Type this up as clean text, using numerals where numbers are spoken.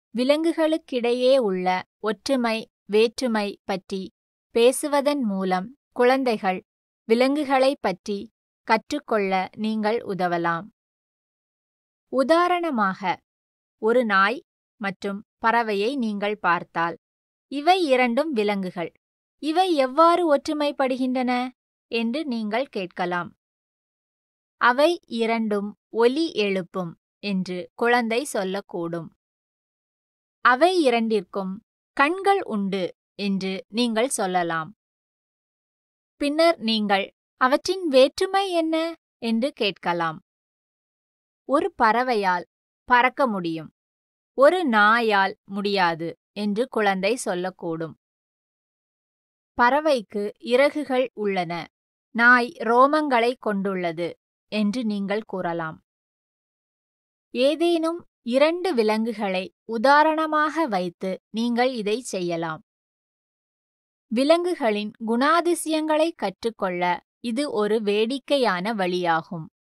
விலங்குகளுக்கிடையே உள்ள ஒற்றுமை வேற்றுமை பற்றி பேசுவதன் மூலம் குழந்தைகள் விலங்குகளைப் பற்றி கற்றுக்கொள்ள நீங்கள் உதவலாம். உதாரணமாக, ஒரு நாய் மற்றும் பறவையை நீங்கள் பார்த்தால், இவை இரண்டும் விலங்குகள். இவை எவ்வாறு ஒற்றுமைப்படுகின்றன என்று நீங்கள் கேட்கலாம். அவை இரண்டும் ஒலி எழுப்பும் என்று குழந்தை சொல்லக்கூடும். அவை இரண்டிற்கும் கண்கள் உண்டு என்று நீங்கள் சொல்லலாம். பின்னர் நீங்கள் அவற்றின் வேற்றுமை என்ன என்று கேட்கலாம். ஒரு பறவையால் பறக்க முடியும், ஒரு நாயால் முடியாது என்று குழந்தை சொல்லக்கூடும். பறவைக்கு இறகுகள் உள்ளன, நாய் ரோமங்களை கொண்டுள்ளது என்று நீங்கள் கூறலாம். ஏதேனும் இரண்டு விலங்குகளை உதாரணமாக வைத்து நீங்கள் இதை செய்யலாம். விலங்குகளின் குணாதிசயங்களை கற்றுக்கொள்ள இது ஒரு வேடிக்கையான வழியாகும்.